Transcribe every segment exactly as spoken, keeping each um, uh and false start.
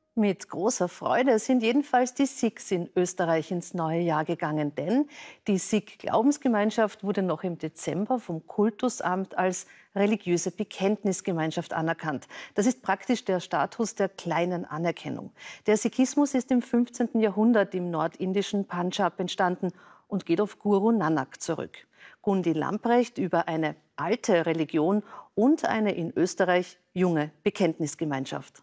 Mit großer Freude sind jedenfalls die Sikhs in Österreich ins neue Jahr gegangen, denn die Sikh-Glaubensgemeinschaft wurde noch im Dezember vom Kultusamt als religiöse Bekenntnisgemeinschaft anerkannt. Das ist praktisch der Status der kleinen Anerkennung. Der Sikhismus ist im fünfzehnten Jahrhundert im nordindischen Punjab entstanden und geht auf Guru Nanak zurück. Gundi Lamprecht über eine alte Religion und eine in Österreich junge Bekenntnisgemeinschaft.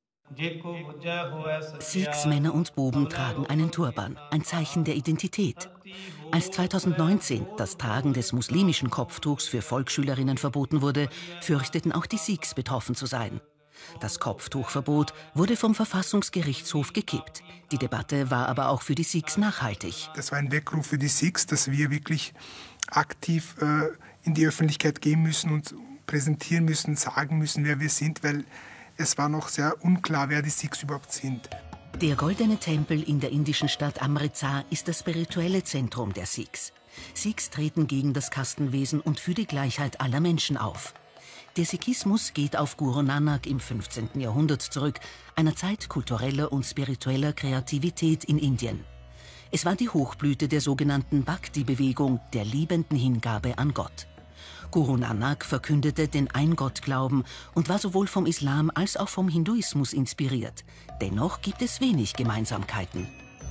Sikhs, Männer und Buben tragen einen Turban, ein Zeichen der Identität. Als zweitausendneunzehn das Tragen des muslimischen Kopftuchs für Volksschülerinnen verboten wurde, fürchteten auch die Sikhs, betroffen zu sein. Das Kopftuchverbot wurde vom Verfassungsgerichtshof gekippt. Die Debatte war aber auch für die Sikhs nachhaltig. Das war ein Weckruf für die Sikhs, dass wir wirklich aktiv äh, in die Öffentlichkeit gehen müssen und präsentieren müssen, sagen müssen, wer wir sind, weil es war noch sehr unklar, wer die Sikhs überhaupt sind. Der Goldene Tempel in der indischen Stadt Amritsar ist das spirituelle Zentrum der Sikhs. Sikhs treten gegen das Kastenwesen und für die Gleichheit aller Menschen auf. Der Sikhismus geht auf Guru Nanak im fünfzehnten Jahrhundert zurück, einer Zeit kultureller und spiritueller Kreativität in Indien. Es war die Hochblüte der sogenannten Bhakti-Bewegung, der liebenden Hingabe an Gott. Guru Nanak verkündete den Ein-Gott-Glauben und war sowohl vom Islam als auch vom Hinduismus inspiriert. Dennoch gibt es wenig Gemeinsamkeiten.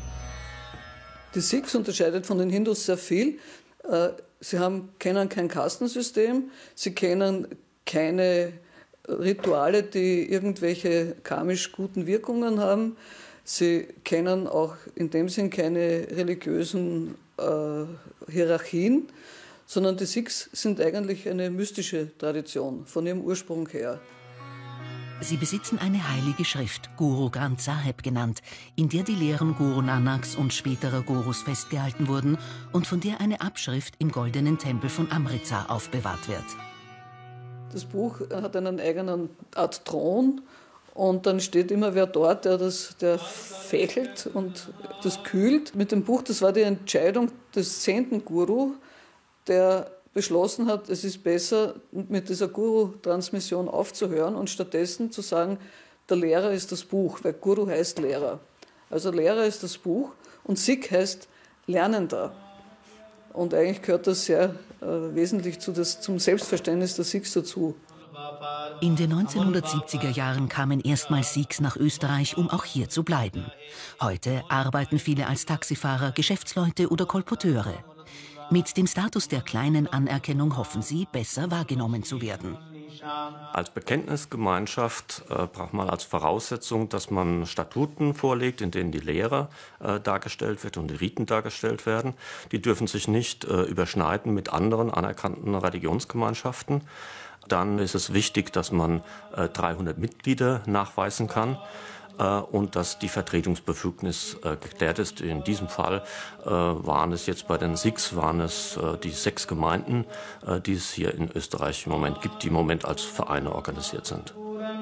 Die Sikhs unterscheidet von den Hindus sehr viel. Sie haben, kennen kein Kastensystem, sie kennen keine Rituale, die irgendwelche karmisch guten Wirkungen haben. Sie kennen auch in dem Sinn keine religiösen äh, Hierarchien, sondern die Sikhs sind eigentlich eine mystische Tradition von ihrem Ursprung her. Sie besitzen eine heilige Schrift, Guru Granth Sahib genannt, in der die Lehren Guru Nanaks und späterer Gurus festgehalten wurden und von der eine Abschrift im Goldenen Tempel von Amritsar aufbewahrt wird. Das Buch hat einen eigenen Art Thron und dann steht immer wer dort, der das der fächelt und das kühlt. Mit dem Buch, das war die Entscheidung des zehnten Guru, der beschlossen hat, es ist besser, mit dieser Guru-Transmission aufzuhören und stattdessen zu sagen, der Lehrer ist das Buch, weil Guru heißt Lehrer. Also Lehrer ist das Buch und Sikh heißt Lernender. Und eigentlich gehört das sehr äh, wesentlich zu das, zum Selbstverständnis der Sikhs dazu. In den neunzehnhundertsiebziger Jahren kamen erstmals Sikhs nach Österreich, um auch hier zu bleiben. Heute arbeiten viele als Taxifahrer, Geschäftsleute oder Kolporteure. Mit dem Status der kleinen Anerkennung hoffen sie, besser wahrgenommen zu werden. Als Bekenntnisgemeinschaft äh, braucht man als Voraussetzung, dass man Statuten vorlegt, in denen die Lehre äh, dargestellt wird und die Riten dargestellt werden. Die dürfen sich nicht äh, überschneiden mit anderen anerkannten Religionsgemeinschaften. Dann ist es wichtig, dass man äh, dreihundert Mitglieder nachweisen kann. Und dass die Vertretungsbefugnis äh, geklärt ist. In diesem Fall äh, waren es jetzt bei den Sikhs waren es äh, die sechs Gemeinden, äh, die es hier in Österreich im Moment gibt, die im Moment als Vereine organisiert sind.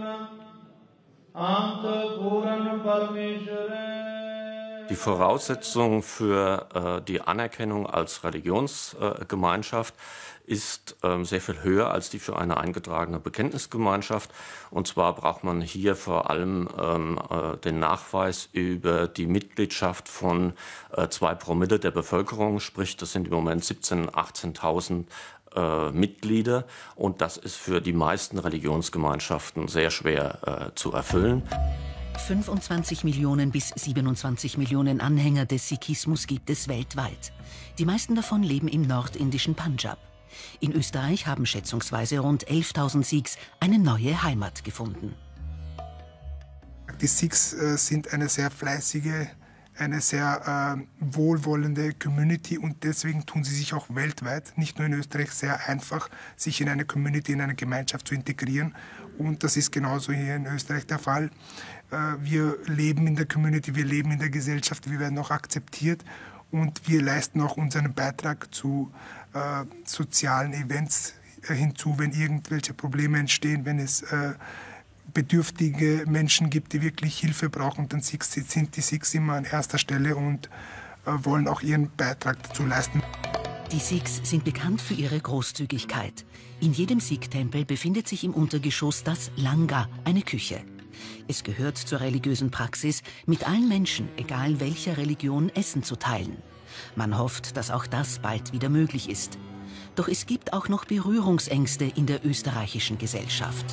Die Voraussetzung für äh, die Anerkennung als Religionsgemeinschaft ist ähm, sehr viel höher als die für eine eingetragene Bekenntnisgemeinschaft. Und zwar braucht man hier vor allem ähm, äh, den Nachweis über die Mitgliedschaft von äh, zwei Promille der Bevölkerung, sprich das sind im Moment siebzehntausend, achtzehntausend äh, Mitglieder. Und das ist für die meisten Religionsgemeinschaften sehr schwer äh, zu erfüllen. fünfundzwanzig Millionen bis siebenundzwanzig Millionen Anhänger des Sikhismus gibt es weltweit. Die meisten davon leben im nordindischen Punjab. In Österreich haben schätzungsweise rund elftausend Sikhs eine neue Heimat gefunden. Die Sikhs äh, sind eine sehr fleißige, eine sehr äh, wohlwollende Community und deswegen tun sie sich auch weltweit, nicht nur in Österreich, sehr einfach, sich in eine Community, in eine Gemeinschaft zu integrieren. Und das ist genauso hier in Österreich der Fall. Äh, wir leben in der Community, wir leben in der Gesellschaft, wir werden auch akzeptiert und wir leisten auch unseren Beitrag zu äh, sozialen Events äh, hinzu, wenn irgendwelche Probleme entstehen, wenn es äh, bedürftige Menschen gibt, die wirklich Hilfe brauchen, dann sind die Sikhs immer an erster Stelle und äh, wollen auch ihren Beitrag dazu leisten. Die Sikhs sind bekannt für ihre Großzügigkeit. In jedem Sikh-Tempel befindet sich im Untergeschoss das Langar, eine Küche. Es gehört zur religiösen Praxis, mit allen Menschen, egal welcher Religion, Essen zu teilen. Man hofft, dass auch das bald wieder möglich ist. Doch es gibt auch noch Berührungsängste in der österreichischen Gesellschaft.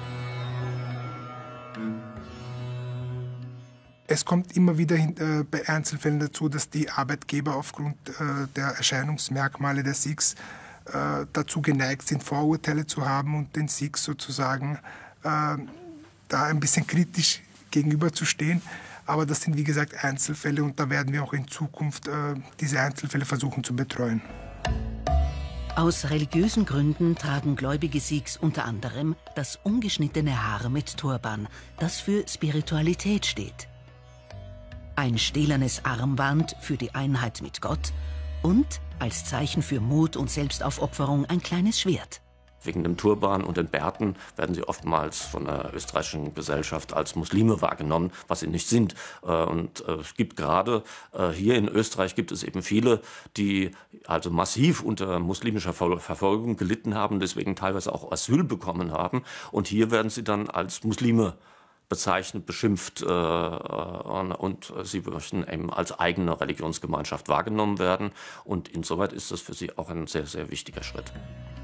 Es kommt immer wieder äh, bei Einzelfällen dazu, dass die Arbeitgeber aufgrund äh, der Erscheinungsmerkmale der Sikhs äh, dazu geneigt sind, Vorurteile zu haben und den Sikhs sozusagen äh, da ein bisschen kritisch gegenüberzustehen. Aber das sind, wie gesagt, Einzelfälle und da werden wir auch in Zukunft äh, diese Einzelfälle versuchen zu betreuen. Aus religiösen Gründen tragen gläubige Sikhs unter anderem das ungeschnittene Haar mit Turban, das für Spiritualität steht. Ein stählernes Armband für die Einheit mit Gott und als Zeichen für Mut und Selbstaufopferung ein kleines Schwert. Wegen dem Turban und den Bärten werden sie oftmals von der österreichischen Gesellschaft als Muslime wahrgenommen, was sie nicht sind. Und es gibt gerade hier in Österreich gibt es eben viele, die also massiv unter muslimischer Verfolgung gelitten haben, deswegen teilweise auch Asyl bekommen haben. Und hier werden sie dann als Muslime bezeichnet, beschimpft äh, und, und sie möchten eben als eigene Religionsgemeinschaft wahrgenommen werden. Und insoweit ist das für sie auch ein sehr, sehr wichtiger Schritt.